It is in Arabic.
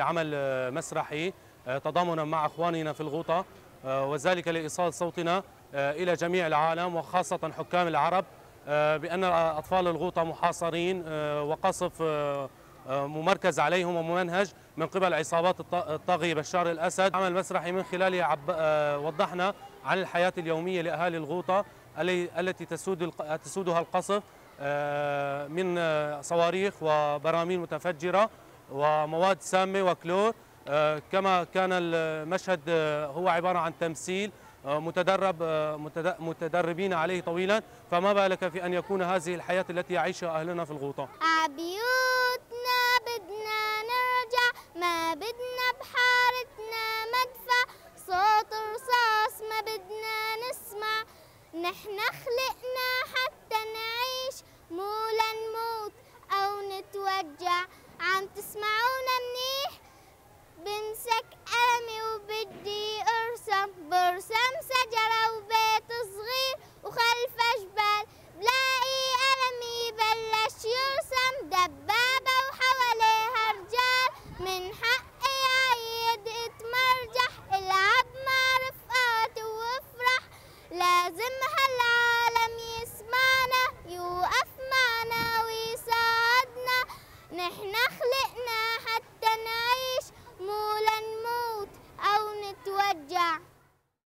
بعمل مسرحي تضامنا مع اخواننا في الغوطه، وذلك لايصال صوتنا الى جميع العالم وخاصه حكام العرب بان اطفال الغوطه محاصرين وقصف ممركز عليهم وممنهج من قبل عصابات الطاغية بشار الأسد. عمل مسرحي من خلاله وضحنا عن الحياة اليومية لأهالي الغوطة التي تسودها القصف من صواريخ وبراميل متفجرة ومواد سامة وكلور. كما كان المشهد هو عبارة عن تمثيل متدربين عليه طويلا، فما بالك في أن يكون هذه الحياة التي يعيشها أهلنا في الغوطة. عبيوتنا بدنا نرجع، ما بدنا بحارتنا مدفع، صوت رصاص ما بدنا نسمع، نحن خلقنا حتى نعيش مو لنموت أو نتوجع. عم تسمع